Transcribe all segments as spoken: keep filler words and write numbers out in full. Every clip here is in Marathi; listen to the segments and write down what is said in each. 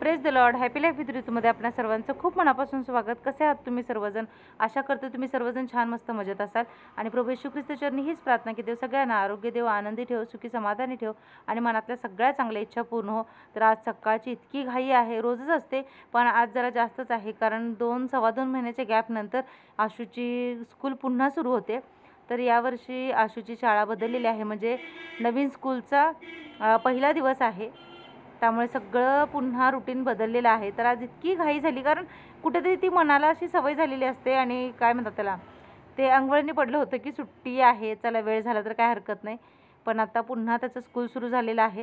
Praise the Lord. Happy life with ऋतूमध्ये आपल्या सर्वांचं खूप मनापासून स्वागत. कसे आहात तुम्ही सर्वजण? आशा करते तुम्ही सर्वजण छान मस्त मजेत असाल. आणि प्रभू येशू ख्रिस्त चरणी हीच प्रार्थना की देव सगळ्यांना आरोग्य देव, आनंदी ठेव, सुखी समाधानी ठेव आणि मनातल्या सगळ्या चांगल्या इच्छा पूर्ण हो. तर आज सकाळची इतकी घाई आहे, रोजच असते पण आज जरा जास्तच आहे, कारण दोन सव्वा दोन महिन्याच्या गॅपनंतर आशूची स्कूल पुन्हा सुरू होते. तर यावर्षी आशूची शाळा बदललेली आहे, म्हणजे नवीन स्कूलचा पहिला दिवस आहे, त्यामुळे सगळं पुन्हा रुटीन बदललेलं आहे. तर आज इतकी घाई झाली, कारण कुठेतरी ती मनाला अशी सवय झालेली असते आणि काय म्हणतात त्याला, ते अंगवळणी पडलं होतं की सुट्टी आहे, चला वेळ झाला तर काय हरकत नाही. पण आता पुन्हा त्याचं स्कूल सुरू झालेलं आहे.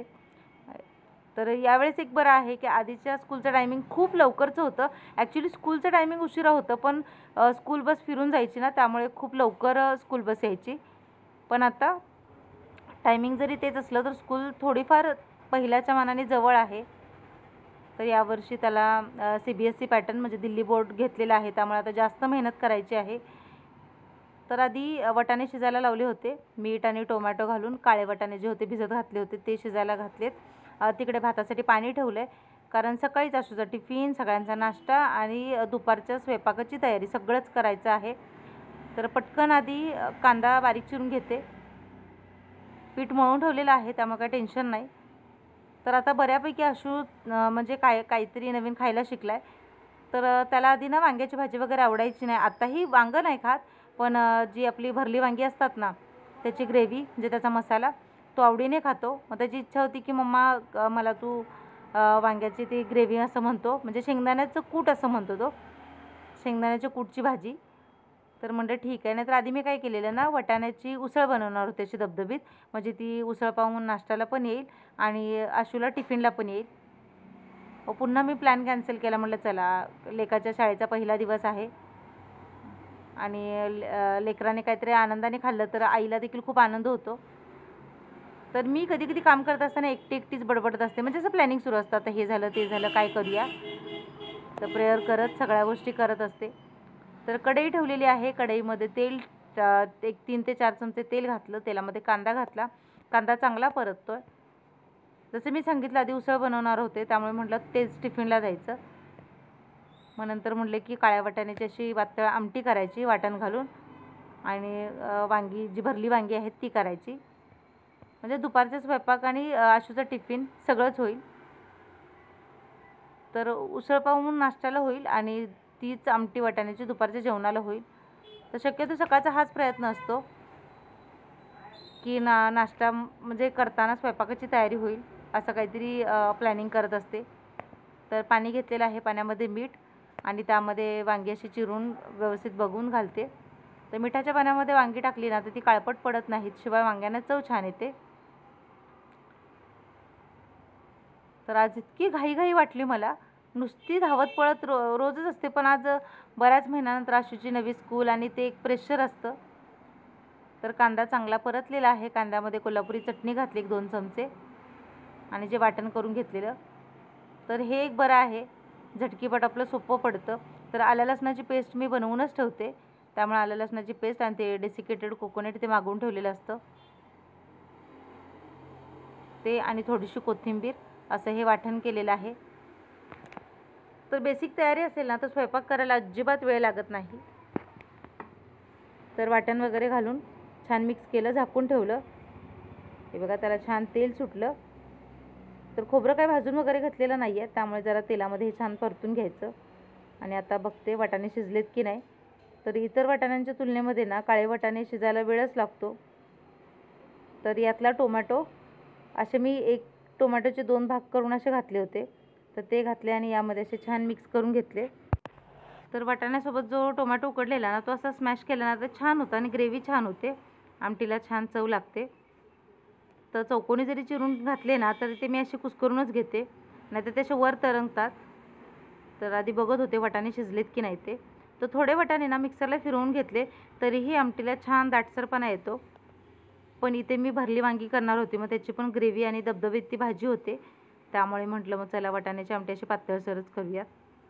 तर यावेळेस एक बरं आहे की आधीच्या स्कूलचं टायमिंग खूप लवकरचं होतं. ॲक्च्युली स्कूलचं टायमिंग उशिरा होतं, पण स्कूल बस फिरून जायची ना, त्यामुळे खूप लवकर स्कूल बस यायची. पण आता टायमिंग जरी तेच असलं तर स्कूल थोडीफार पहिल्याच्या मानाने जवळ आहे. तर यावर्षी त्याला C B S C pattern म्हणजे दिल्ली बोर्ड घेतलेला आहे, त्यामुळे आता जास्त मेहनत करायची आहे. तर आधी वटाणे शिजायला लावले होते, मीठ आणि टोमॅटो घालून. काळे वटाणे जे होते भिजत घातले होते ते शिजायला घातलेत. तिकडे भातासाठी पाणी ठेवलं आहे, कारण सकाळीच आशूचा टिफिन, सगळ्यांचा नाश्ता आणि दुपारच्या स्वयंपाकाची तयारी सगळंच करायचं आहे. तर पटकन आधी कांदा बारीक चिरून घेते. पीठ मळून ठेवलेलं आहे, त्यामुळे काही टेन्शन नाही. तर आता बऱ्यापैकी आशू म्हणजे काय काहीतरी नवीन खायला शिकला आहे. तर त्याला आधी ना वांग्याची भाजी वगैरे आवडायची नाही. आत्ताही वांगं नाही खात, पण जी आपली भरली वांगी असतात ना, त्याची ग्रेव्ही म्हणजे त्याचा मसाला तो आवडीने खातो. मग त्याची इच्छा होती की मम्मा मला तू वांग्याची ती ग्रेव्ही असं म्हणतो, म्हणजे शेंगदाण्याचं कूट असं म्हणतो तो, शेंगदाण्याच्या कूटची भाजी. तर म्हणलं ठीक आहे. नाहीतर आधी मी काय केलेलं ना, वटाण्याची उसळ बनवणार होते अशी धबधबीत, म्हणजे ती उसळ पाहून नाश्त्याला पण येईल आणि आशूला टिफिनला पण येईल. पुन्हा मी प्लॅन कॅन्सल केला. म्हटलं चला, लेकाच्या शाळेचा पहिला दिवस आहे आणि लेकराने काहीतरी आनंदाने खाल्लं तर आईला देखील खूप आनंद होतो. तर मी कधी कधी काम करत असताना एकटी एकटीच बडबडत असते, म्हणजे असं प्लॅनिंग सुरू असतं, आता हे झालं ते झालं काय करूया. तर प्रेयर करत सगळ्या गोष्टी करत असते. तर कढई ठेवलेली आहे, कढईमध्ये तेल एक तीन ते चार चमचे तेल घातलं, तेलामध्ये कांदा घातला. कांदा चांगला परततो आहे. जसं मी सांगितलं आधी उसळ बनवणार होते, त्यामुळे म्हटलं तेच टिफिनला द्यायचं. मग नंतर म्हटले की काळ्या वाटाण्याची अशी पातळ आमटी करायची वाटण घालून, आणि वांगी जी भरली वांगी आहेत ती करायची, म्हणजे दुपारचा स्वयंपाक आणि आशूचा टिफिन सगळंच होईल. तर उसळ पाव म्हणून नाश्त्याला होईल आणि तीच आमटी वाटाण्याची दुपारच्या जेवणाला होईल. तर शक्यतो सकाळचा हाच प्रयत्न असतो की ना नाश्ता म्हणजे करताना स्वयंपाकाची तयारी होईल असं काहीतरी प्लॅनिंग करत असते. तर पाणी घेतलेलं आहे, पाण्यामध्ये मीठ आणि त्यामध्ये वांगी अशी चिरून व्यवस्थित बघून घालते. तर मिठाच्या पाण्यामध्ये वांगी टाकली ना तर ती काळपट पडत नाहीत, शिवाय वांग्यांना चव छान येते. तर आज इतकी घाईघाई वाटली मला, नुसती धावत पळत रो रोजच असते, पण आज बऱ्याच महिन्यानंतर आशूची नवी स्कूल आणि ते एक प्रेशर असतं. तर कांदा चांगला परतलेला आहे, कांद्यामध्ये कोल्हापुरी चटणी घातली एक दोन चमचे आणि जे वाटण करून घेतलेलं. तर हे एक बरं आहे, झटकीपट आपलं सोपं पडतं. तर आलं लसणाची पेस्ट मी बनवूनच ठेवते, त्यामुळे आलं लसणाची पेस्ट आणि ते डेसिकेटेड कोकोनट ते मागवून ठेवलेलं असतं ते, आणि थोडीशी कोथिंबीर, असं हे वाटण केलेलं आहे. तर बेसिक तयारी असेल ना तर स्वयंपाक करायला अजिबात वेळ लागत नाही. तर वाटण वगैरे घालून छान मिक्स केलं, झाकून ठेवलं. हे बघा त्याला छान तेल सुटलं. तर खोबरं काय भाजून वगैरे घातलेलं नाही आहे, त्यामुळे जरा तेलामध्ये हे छान परतून घ्यायचं. आणि आता बघते वाटाणे शिजलेत की नाही. तर इतर वाटाण्यांच्या तुलनेमध्ये ना काळे वाटाणे शिजायला वेळच लागतो. तर यातला टोमॅटो असे मी एक टोमॅटोचे दोन भाग करून असे घातले होते, तर ते घातले आणि यामध्ये असे छान मिक्स करून घेतले. तर वाटाण्यासोबत जो टोमॅटो उकडलेला ना तो असा स्मॅश केला ना तर छान होता आणि ग्रेव्ही छान होते, आमटीला छान चव लागते. तर चौकोनी जरी चिरून घातले ना तर ते मी असे कुस्करूनच घेते, नाही तर त्याचे वर तरंगतात. तर आधी बघत होते वाटाणे शिजलेत की नाही ते. तर थोडे वाटाणे ना मिक्सरला फिरवून घेतले, तरीही आमटीला छान दाटसरपणा येतो. पण इथे मी भरली वांगी करणार होती, मग त्याची पण ग्रेव्ही आणि धबधबीत ती भाजी होते, त्यामुळे म्हटलं मग चला वाटाण्याची आमटी अशी पातळसरच करूयात.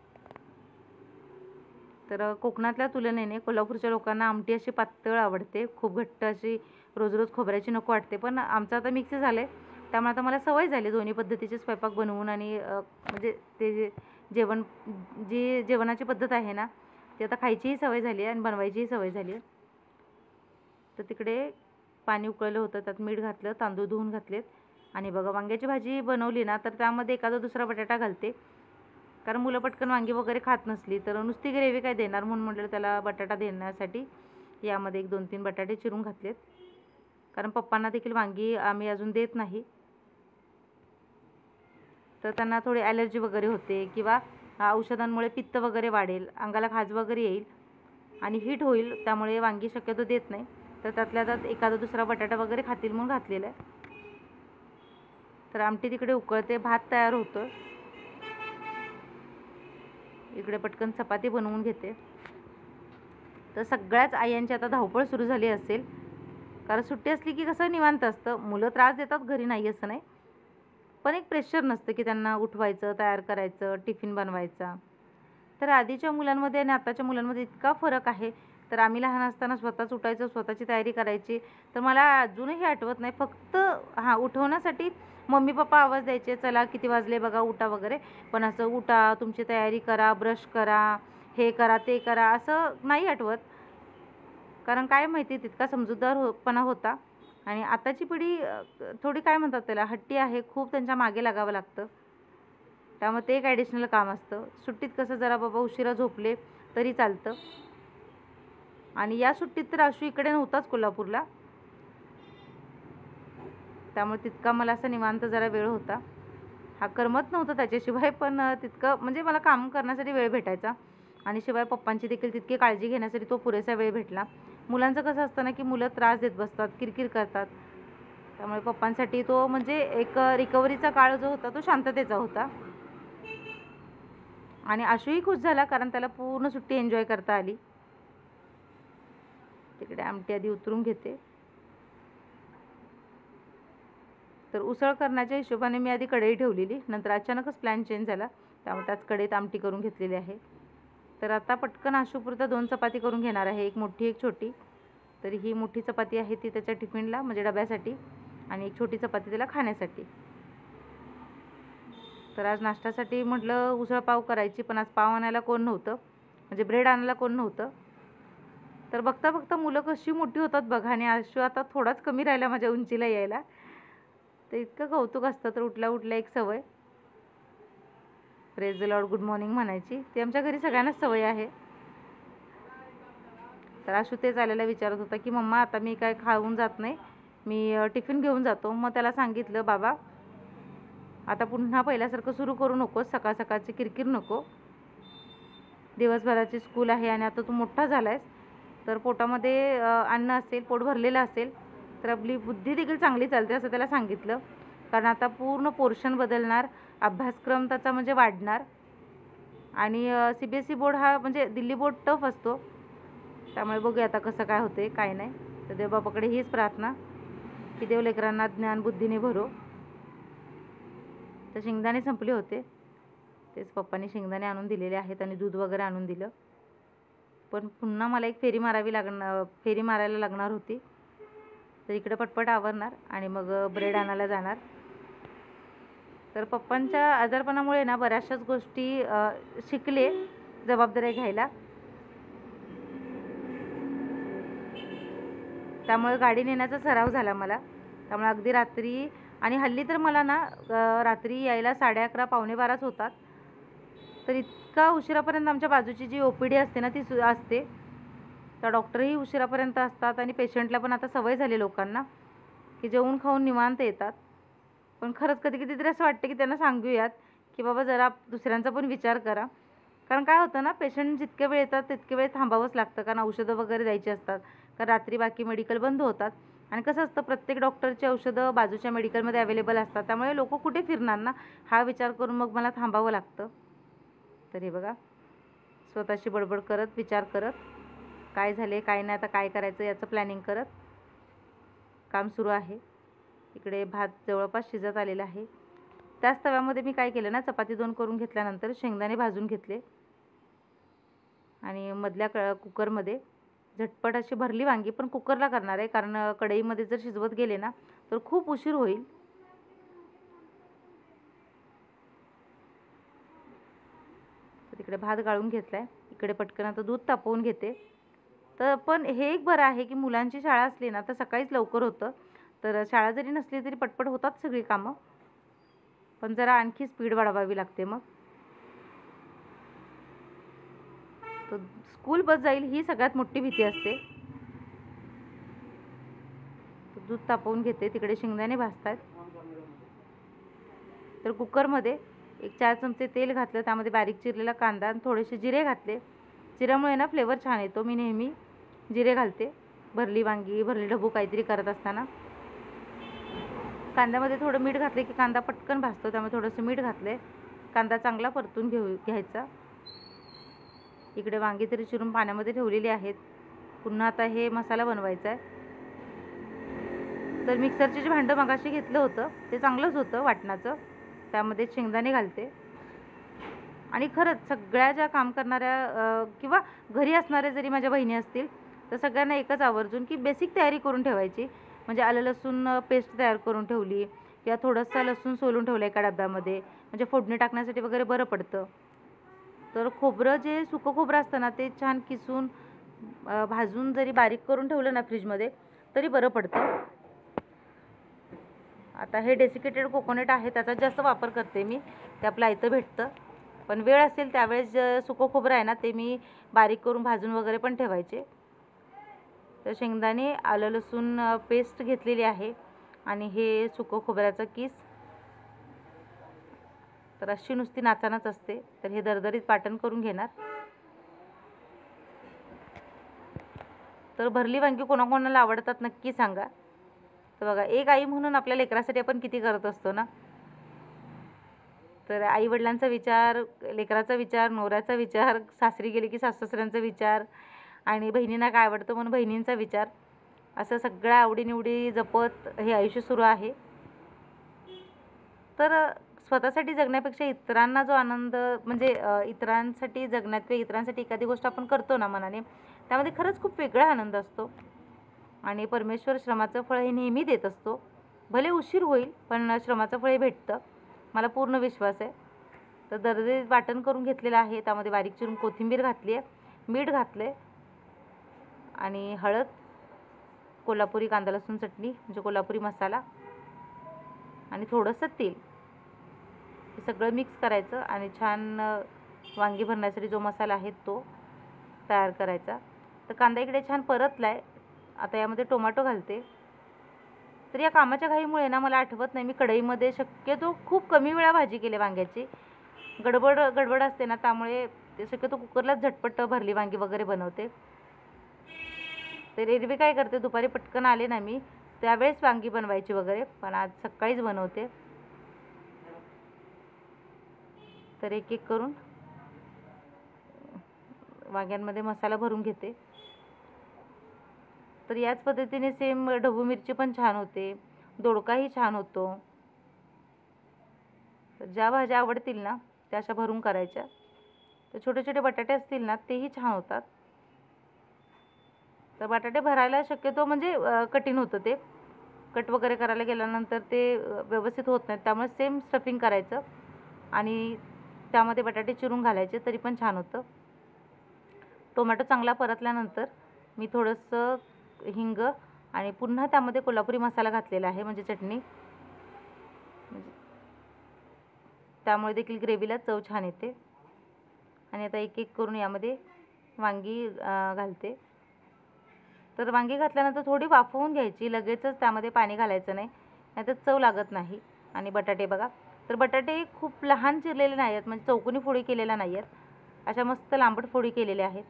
तर कोकणातल्या तुलनेने कोल्हापूरच्या लोकांना आमटी अशी पातळ आवडते, खूप घट्ट अशी रोज रोज खोबऱ्याची नको वाटते. पण आमचं आता मिक्स झालं आहे, त्यामुळे आता मला सवय झाली दोन्ही पद्धतीचे स्वयंपाक बनवून आणि म्हणजे ते जे जेवण जी जेवणाची पद्धत आहे ना ती आता खायचीही सवय झाली आहे आणि बनवायचीही सवय झाली आहे. तर तिकडे पाणी उकळलं होतं, त्यात मीठ घातलं, तांदूळ धुवून घातलेत आणि बघा वांग्याची भाजी बनवली ना तर त्यामध्ये एखादा दुसरा बटाटा घालते, कारण मुलं पटकन वांगी वगैरे खात नसली तर नुसती ग्रेव्ही काय देणार, म्हणून म्हटलं त्याला बटाटा देण्यासाठी यामध्ये एक दोन तीन बटाटे चिरून घातलेत, कारण पप्पांना देखील वांगी आम्ही अजून देत नाही, तर त्यांना थोडी ॲलर्जी वगैरे होते किंवा औषधांमुळे पित्त वगैरे वाढेल, अंगाला खाज वगैरे येईल आणि हीट होईल, त्यामुळे वांगी शक्यतो देत नाही. तर त्यातल्या त्यात एखादा दुसरा बटाटा वगैरे खातील म्हणून घातलेला आहे. तर आमटी तिकडे उकळते, भात तयार होतो, इकडे पटकन चपाती बनवून घेते. तर सगळ्याच आयांची आता धावपळ सुरू झाली असेल, कारण सुट्टी असली की कसं निवांत असतं. मुलं त्रास देतात घरी, नाही असं नाही, पण एक प्रेशर नसतं की त्यांना उठवायचं, तयार करायचं, टिफिन बनवायचा. तर आधीच्या मुलांमध्ये आणि आताच्या मुलांमध्ये इतका फरक आहे. तर आम्ही लहान असताना स्वतःच उठायचं, स्वतःची तयारी करायची. तर मला अजूनही आठवत नाही, फक्त हां उठवण्यासाठी मम्मी पप्पा आवाज द्यायचे, चला किती वाजले बघा उठा वगैरे, पण असं उठा, तुमची तयारी करा, ब्रश करा, हे करा ते करा असं नाही आठवत, कारण काय माहिती तितका समजूतदार होपणा होता. आणि आताची पिढी थोडी काय म्हणतात त्याला हट्टी आहे, खूप त्यांच्या मागे लागावं लागतं, त्यामुळे ते एक ॲडिशनल काम असतं. सुट्टीत कसं जरा बाबा उशिरा झोपले तरी चालतं. आणि या सुट्टीत तर आशू इकडे नव्हताच कोल्हापूरला, त्यामुळे तितका मला असं निवांत जरा वेळ होता. हा करमत नव्हतं त्याच्याशिवाय, पण तितकं म्हणजे मला काम करण्यासाठी वेळ भेटायचा आणि शिवाय पप्पांची देखील तितकी काळजी घेण्यासाठी तो पुरेसा वेळ भेटला. मुलांचं कसं असतं ना की मुलं त्रास देत बसतात, किरकिर करतात, त्यामुळे पप्पांसाठी तो म्हणजे एक रिकव्हरीचा काळ जो होता तो शांततेचा होता. आणि आशूही खुश झाला, कारण त्याला पूर्ण सुट्टी एन्जॉय करता आली. तिकडे आमटी आधी उतरून घेते. तर उसळ करण्याच्या हिशोबाने मी आधी कढई ठेवलेली, नंतर अचानकच प्लॅन चेंज झाला, त्यामुळे त्याच कढईत आमटी करून घेतलेली आहे. तर आता पटकन आशूपुरता दोन चपाती करून घेणार आहे, एक मोठी एक छोटी. तर ही मोठी चपाती आहे ती त्याच्या टिफिनला म्हणजे डब्यासाठी, आणि एक छोटी चपाती त्याला खाण्यासाठी. तर आज नाश्त्यासाठी म्हटलं उसळ पाव करायची, पण आज पाव आणायला कोण नव्हतं, म्हणजे ब्रेड आणायला कोण नव्हतं. तर बघता बघता मुलं कशी मोठी होतात बघा, आणि आशू आता थोडाच कमी राहिला माझ्या उंचीला यायला. तर इतकं कौतुक असतं. तर उठल्या उठल्या एक सवय praise the lord, good morning म्हणायची, ती आमच्या घरी सगळ्यांनाच सवय आहे. तर आशू तेच आलेला विचारत होता की मम्मा आता मी काय खाऊन जात नाही, मी टिफिन घेऊन जातो. मग त्याला सांगितलं बाबा आता पुन्हा पहिल्यासारखं सुरू करू नकोस, सकाळ सकाळची किरकिर नको, दिवसभराची स्कूल आहे आणि आता तू मोठा झाला आहेस, तर पोटामध्ये अन्न असेल, पोट भरलेलं असेल तर आपली बुद्धी देखील चांगली चालते असं त्याला सांगितलं. कारण आता पूर्ण पोर्शन बदलणार, अभ्यासक्रम त्याचा म्हणजे वाढणार, आणि C B S E board हा म्हणजे दिल्ली बोर्ड टफ असतो, त्यामुळे बघूया आता कसं काय होते काय नाही. तर देवबापाकडे हीच प्रार्थना की देव लेकरांना ज्ञान बुद्धीने भरो. तर शेंगदाणे संपले होते, तेच पप्पांनी शेंगदाणे आणून दिलेले आहेत आणि दूध वगैरे आणून दिलं, पण पुन्हा मला एक फेरी मारावी लागणार फेरी मारायला लागणार होती. तर इकडे पटपट आवरणार आणि मग ब्रेड आणायला जाणार. तर पप्पांच्या आजारपणामुळे ना बऱ्याचशाच गोष्टी शिकले जबाबदाऱ्या घ्यायला, त्यामुळे गाडी नेण्याचा सराव झाला मला. त्यामुळे अगदी रात्री, आणि हल्ली तर मला ना रात्री यायला साडे अकरा पावणे बाराच होतात. तर इतका उशिरापर्यंत आमच्या बाजूची जी ओ पी डी असते ना ती सु असते, तर डॉक्टरही उशिरापर्यंत असतात आणि पेशंटला पण आता सवय झाली लोकांना की जेवून खाऊन निवांत येतात. पण खरंच कधी कधी तरी असं वाटतं की त्यांना सांगूयात की बाबा जरा दुसऱ्यांचा पण विचार करा, कारण काय होतं ना पेशंट जितके वेळ येतात तितके वेळ थांबावंच लागतं, कारण औषधं वगैरे द्यायची असतात, कारण रात्री बाकी मेडिकल बंद होतात. आणि कसं असतं प्रत्येक डॉक्टरची औषधं बाजूच्या मेडिकलमध्ये अवेलेबल असतात, त्यामुळे लोक कुठे फिरणार ना, हा विचार करून मग मला थांबावं लागतं. तर हे बघा स्वतःशी बडबड करत, विचार करत, काय झाले काय नाही आता काय करायचं याचं प्लॅनिंग करत काम सुरू आहे. इकडे भात जवळपास शिजत आलेला आहे. त्याच तव्यामध्ये मी काय केलं ना, चपाती दोन करून घेतल्यानंतर शेंगदाणे भाजून घेतले आणि मधल्या क कुकरमध्ये झटपट अशी भरली वांगी, पण कुकरला करणार आहे, कारण कढईमध्ये जर शिजवत गेले ना तर खूप उशीर होईल. तर तिकडे भात गाळून घेतला आहे, इकडे पटकन आता दूध तापवून घेते. तर पण हे एक बरं आहे की मुलांची शाळा असली ना तर सकाळीच लवकर होतं. तर शाळा जरी नसली तरी पटपट होतात सगळी कामं, पण जरा आणखी स्पीड वाढवावी लागते मग. तर स्कूल बस जाईल ही सगळ्यात मोठी भीती असते. दूध तापवून घेते, तिकडे शेंगदाणे भाजतात. तर कुकरमध्ये एक चार चमचे तेल घातलं, त्यामध्ये बारीक चिरलेला कांदा आणि थोडेसे जिरे घातले. जिऱ्यामुळे ना फ्लेवर छान येतो, मी नेहमी जिरे घालते भरली वांगी भरली ढबू काहीतरी करत असताना. कांद्यामध्ये थोडं मीठ घातले की कांदा पटकन भाजतो, त्यामुळे थोडंसं मीठ घातले. कांदा चांगला परतून घेऊ घ्यायचा. इकडे वांगी तरी चिरून पाण्यामध्ये ठेवलेली आहेत. पुन्हा आता हे मसाला बनवायचा आहे. तर मिक्सरचे जे भांडं मगाशी घेतलं होतं ते चांगलंच होतं वाटणाचं, त्यामध्ये शेंगदाणे घालते. आणि खरंच सगळ्या ज्या काम करणाऱ्या किंवा घरी असणाऱ्या जरी माझ्या बहिणी असतील तर सगळ्यांना एकच आवर्जून की बेसिक तयारी करून ठेवायची. म्हणजे आलं लसूण पेस्ट तयार करून ठेवली किंवा थोडंसं लसूण सोलून ठेवलं एका डब्यामध्ये, म्हणजे फोडणी टाकण्यासाठी वगैरे बरं पडतं. तर खोबरं जे सुकं खोबरं असतं ना ते छान किसून भाजून जरी बारीक करून ठेवलं ना फ्रीजमध्ये तरी बरं पडतं. आता हे डेसिकेटेड कोकोनट आहे त्याचा जास्त वापर करते मी, ते आपलं इथं भेटतं. पण वेळ असेल त्यावेळेस जे सुकं खोबरं आहे ना ते मी बारीक करून भाजून वगैरे पण ठेवायचे. तर शेंगदाणे आलं लसूण पेस्ट घेतलेली आहे आणि हे सुकं खोबऱ्याचं किस. तर अशी नुसती नाचानाच असते, तर हे दरदरीत वाटण करून घेणार. तर भरली वांगी कोणाकोणाला आवडतात नक्की सांगा. तर बघा, एक आई म्हणून आपल्या लेकरासाठी आपण किती करत असतो ना. तर आई वडिलांचा विचार, लेकराचा विचार, नवऱ्याचा विचार, सासरी गेली की सासू-सासऱ्यांचा विचार आणि बहिणींना काय आवडतं म्हणून बहिणींचा विचार, असं सगळ्या आवडीनिवडी जपत हे आयुष्य सुरू आहे. तर स्वतःसाठी जगण्यापेक्षा इतरांना जो आनंद, म्हणजे इतरांसाठी जगण्यात किंवा इतरांसाठी एखादी गोष्ट आपण करतो ना मनाने, त्यामध्ये खरंच खूप वेगळा आनंद असतो. आणि परमेश्वर श्रमाचं फळ हे नेहमी देत असतो. भले उशीर होईल पण श्रमाचं फळ हे भेटतं, मला पूर्ण विश्वास आहे. तर दरदरीत वाटण करून घेतलेलं आहे, त्यामध्ये बारीक चिरून कोथिंबीर घातली आहे, मीठ घातलं आहे आणि हळद, कोल्हापुरी कांदा लसूण चटणी म्हणजे कोल्हापुरी मसाला आणि थोडंसं तेल, हे सगळं मिक्स करायचं आणि छान वांगी भरण्यासाठी जो मसाला आहे तो तयार करायचा. तर कांदा इकडे छान परतला आहे, आता यामध्ये टोमॅटो घालते. तर या कामाच्या घाईमुळे ना मला आठवत नाही मी कढईमध्ये शक्यतो खूप कमी वेळा भाजी केली वांग्याची. गडबड गडबड असते ना, त्यामुळे ते शक्यतो कुकरलाच झटपट भरली वांगी वगैरे बनवते. तर एरवी काय करते, दुपारी पटकन आले ना मी त्यावेळेस वांगी बनवायची वगैरे, पण आज सकाळीच बनवते. तर एक एक करून वांग्यांमध्ये मसाला भरून घेते. तर याच पद्धतीने सेम ढबू मिरची पण छान होते, दोडकाही छान होतो. तर ज्या भाज्या आवडतील ना त्या अशा भरून करायच्या. तर छोटे छोटे बटाटे असतील ना तेही छान होतात. तर बटाटे भरायला शक्यतो म्हणजे कठीण होतं, ते कट वगैरे करायला गेल्यानंतर ते व्यवस्थित होत नाही, त्यामुळे सेम स्टफिंग करायचं आणि त्यामध्ये बटाटे चिरून घालायचे तरी पण छान होतं. टोमॅटो चांगला परतल्यानंतर मी थोडंसं हिंग आणि पुन्हा त्यामध्ये कोल्हापुरी मसाला घातलेला आहे, म्हणजे चटणी, त्यामुळे देखील ग्रेव्हीला चव छान येते. आणि आता एक एक करून यामध्ये वांगी घालते. तर वांगी घातल्यानंतर थोडी वाफवून घ्यायची, लगेचच त्यामध्ये पाणी घालायचं नाही, नाहीतर चव लागत नाही. आणि बटाटे बघा, तर बटाटे खूप लहान चिरलेले नाही आहेत, म्हणजे चौकोनी फोडी केलेल्या नाही आहेत, अशा मस्त लांबट फोडी केलेल्या आहेत.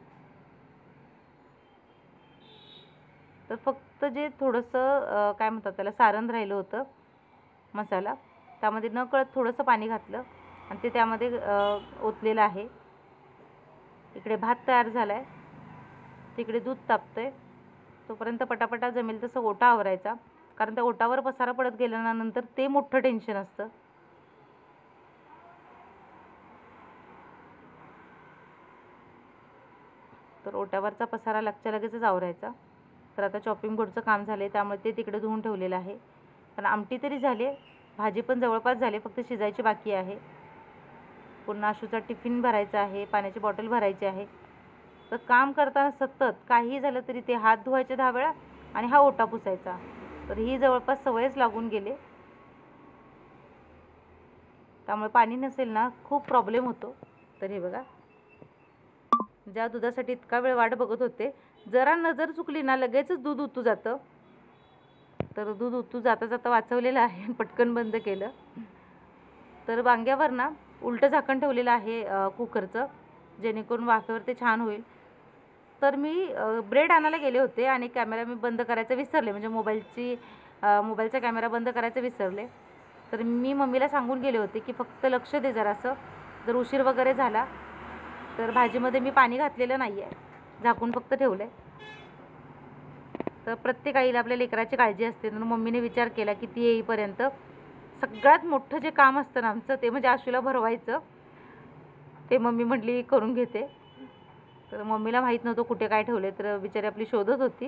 तर फक्त जे थोडंसं काय म्हणतात त्याला सारण राहिलं होतं मसाला, त्यामध्ये नकळत थोडंसं पाणी घातलं आणि ते त्यामध्ये ओतलेलं आहे. इकडे भात तयार झाला आहे, तिकडे दूध तापतं आहे. तोपर्यंत पटापटा जमेल तसं ओटा आवरायचा, कारण त्या ओटावर पसारा पडत गेल्यानंतर ते मोठं टेन्शन असतं. तर ओट्यावरचा पसारा लगच्या लगेचच आवरायचा. तर आता चॉपिंग बोर्डचं काम झालं आहे, त्यामुळे ते तिकडे धुवून ठेवलेलं आहे. पण आमटी तरी झाली, भाजी पण जवळपास झाली, फक्त शिजायची बाकी आहे. पुन्हा आशूचा टिफिन भरायचा आहे, पाण्याची बॉटल भरायची आहे. तर काम करताना सतत काहीही झालं तरी ते हात धुवायचे दहा वेळा आणि हा ओटा पुसायचा. तर ही जवळपास सवयच लागून गेले. त्यामुळे पाणी नसेल ना खूप प्रॉब्लेम होतो. तर हे बघा, ज्या दुधासाठी इतका वेळ वाट बघत होते, जरा नजर चुकली ना लगेचच दूध उतू जातं. तर दूध उतू जाता जाता वाचवलेलं आहे, पटकन बंद केलं. तर वांग्यावर ना उलटं झाकण ठेवलेलं आहे कुकरचं, जेणेकरून वाफेवर ते छान होईल. तर मी ब्रेड आणायला गेले होते आणि कॅमेरा मी बंद करायचं विसरले, म्हणजे मोबाईलची मोबाईलचा कॅमेरा बंद करायचं विसरले. तर मी मम्मीला सांगून गेले होते की फक्त लक्ष दे जरासं, जर उशीर वगैरे झाला तर भाजीमध्ये मी पाणी घातलेलं नाही आहे, झाकून फक्त ठेवलं आहे. तर प्रत्येक आईला आपल्या लेकराची काळजी असते. तर मम्मीने विचार केला की ती येईपर्यंत सगळ्यात मोठं जे काम असतं ना आमचं ते म्हणजे आशूला भरवायचं. ते मम्मी म्हटली करून घेते. तर मम्मीला माहीत नव्हतं कुठे काय ठेवले, तर बिचारी आपली शोधत होती.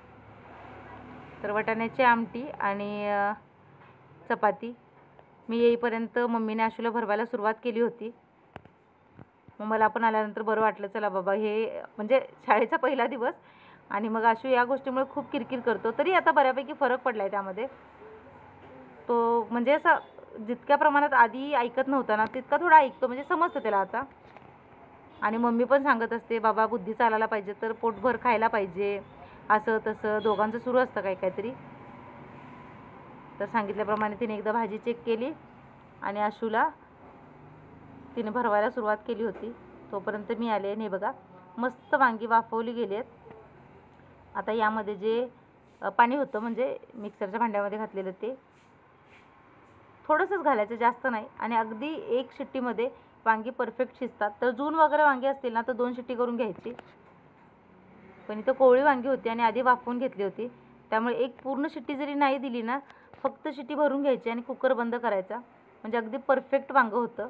तर वाटाण्याची आमटी आणि चपाती मी येईपर्यंत मम्मीने आशूला भरवायला सुरुवात केली होती. मग मला पण आल्यानंतर बरं वाटलं, चला बाबा, हे म्हणजे शाळेचा पहिला दिवस आणि मग आशू या गोष्टीमुळे खूप किरकिर करतो. तरी आता बऱ्यापैकी फरक पडला आहे त्यामध्ये. तो म्हणजे असं जितक्या प्रमाणात आधी ऐकत नव्हता ना तितका थोडा ऐकतो, म्हणजे समजतं त्याला आता. आणि मम्मी पण सांगत असते, बाबा बुद्धी चालायला पाहिजे तर पोटभर खायला पाहिजे, असं तसं दोघांचं सुरू असतं काय काहीतरी. तर सांगितल्याप्रमाणे तिने एकदा भाजी चेक केली आणि आशूला तिने भरवायला सुरुवात केली होती. तोपर्यंत मी आले आणि हे बघा मस्त वांगी वाफवली गेली आहेत. आता यामध्ये जे पाणी होतं म्हणजे मिक्सरच्या भांड्यामध्ये घातलेलं ते थोडंसंच घालायचं, जास्त नाही. आणि अगदी एक शिट्टीमध्ये वांगी परफेक्ट शिजतात. तर जून वगैरे वांगी असतील ना तर दोन शिट्टी करून घ्यायची. पण इथं कोवळी वांगी होती आणि आधी वाफवून घेतली होती, त्यामुळे एक पूर्ण शिट्टी जरी नाही दिली ना फक्त शिट्टी भरून घ्यायची आणि कुकर बंद करायचा, म्हणजे अगदी परफेक्ट वांगं होतं.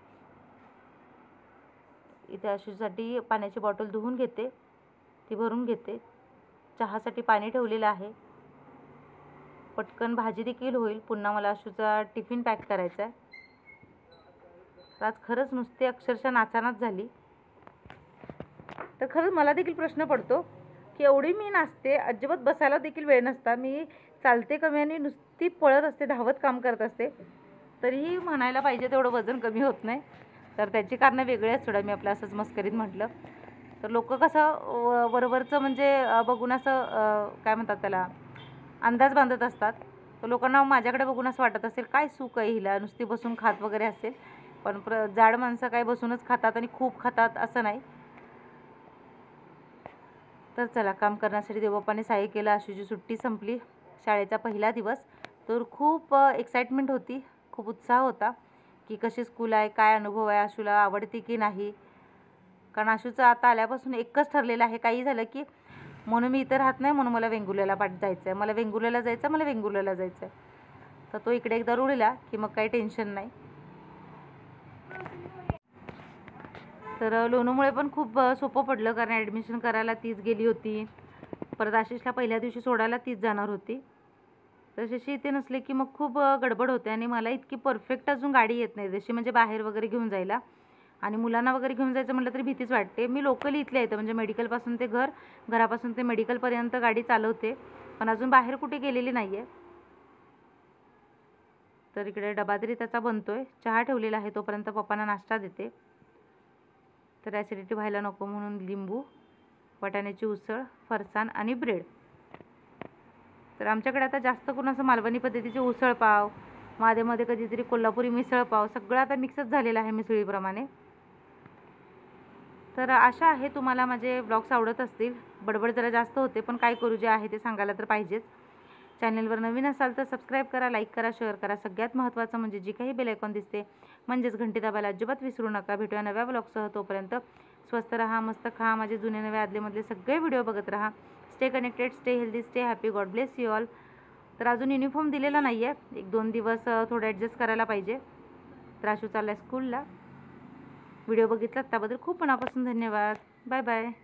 इथे आशूसाठी पाण्याची बॉटल धुवून घेते, ती भरून घेते. चहासाठी पाणी ठेवलेलं आहे. पटकन भाजी देखील होईल. पुन्हा मला आशूचा टिफिन पॅक करायचा आहे. आज खरंच नुसते अक्षरशः नाचानाच झाली. तर खरंच मला देखील प्रश्न पडतो की एवढी मी नाचते, अजिबात बसायला देखील वेळ नसता, मी चालते कमी आणि नुसती पळत असते, धावत काम करत असते, तरीही म्हणायला पाहिजे तेवढं वजन कमी होत नाही. तर त्याची कारणं वेगळी आहेत सोडा, मी आपलं असंच मस्करीत म्हटलं. तर लोक कसं वरवरचं म्हणजे बघून असं काय म्हणतात त्याला अंदाज बांधत असतात. तर लोकांना माझ्याकडे बघून असं वाटत असेल काय सुख आहे हिला, नुसती बसून खात वगैरे असेल. पण प्र जाड माणसं काय बसूनच खातात आणि खूप खातात असं नाही. तर चला, काम करण्यासाठी देवबापाने सहाय्य केलं. आशूची सुट्टी संपली, शाळेचा पहिला दिवस. तर खूप एक्साइटमेंट होती, खूप उत्साह होता की कशी स्कूल आहे, काय अनुभव आहे, आशूला आवडते की नाही. कारण आशूचं आता आल्यापासून एकच ठरलेलं आहे, काही झालं की म्हणून मी इथं राहत नाही, म्हणून मला वेंगुर्ल्याला पाठ जायचं आहे, मला वेंगुर्ल्याला जायचं आहे मला वेंगुर्ल्याला जायचं आहे. तर तो इकडे एकदा रुळला की मग काही टेन्शन नाही. तर लोणूमुळे पण खूप सोपं पडलं, कारण ॲडमिशन करायला तीच गेली होती, परत आशिषला पहिल्या दिवशी सोडायला तीच जाणार होती. तर जशी इथे नसले की मग खूप गडबड होते आणि मला इतकी परफेक्ट अजून गाडी येत नाही, जशी म्हणजे बाहेर वगैरे घेऊन जायला. आणि मुलांना वगैरे घेऊन जायचं म्हटलं तरी भीतीच वाटते. मी लोकली इथले येतं, म्हणजे मेडिकलपासून ते घर, घरापासून ते मेडिकलपर्यंत गाडी चालवते, पण अजून बाहेर कुठे गेलेली नाही आहे. तर इकडे डबा तरी त्याचा बनतोय, चहा ठेवलेला आहे, तोपर्यंत पप्पांना नाश्ता देते. तर ॲसिडिटी व्हायला नको म्हणून लिंबू, वाटाण्याची उसळ, फरसाण आणि ब्रेड. तर आमच्याकडे आता जास्त करून असं मालवणी पद्धतीचे उसळ पाव, मध्ये कधीतरी कोल्हापुरी मिसळ पाव, सगळं आता मिक्सच झालेलं आहे मिसळीप्रमाणे. तर आशा आहे तुम्हाला माझे ब्लॉग्स आवडत असतील. बडबड जरा जास्त होते, पण काय करू, जे आहे ते सांगायला तर पाहिजेच. चॅनलवर नवीन असाल तर सबस्क्राईब करा, लाईक करा, शेअर करा. सगळ्यात महत्त्वाचं म्हणजे जी काही बेल आयकॉन दिसते म्हणजेच घंटी दाबायला अजिबात विसरू नका. भेटूया नव्या ब्लॉगसह. तोपर्यंत स्वस्त राहा, मस्त खा, माझे जुने नवे आदलेमधले सगळे व्हिडिओ बघत राहा. Stay connected, stay healthy, stay happy. God bless you all. तर अजून युनिफॉर्म दिलेला नाही आहे, एक दोन दिवस थोडं ॲडजस्ट करायला पाहिजे. तर आशू चालला आहे स्कूलला. व्हिडिओ बघितलात त्याबद्दल खूप मनापासून धन्यवाद. Bye bye.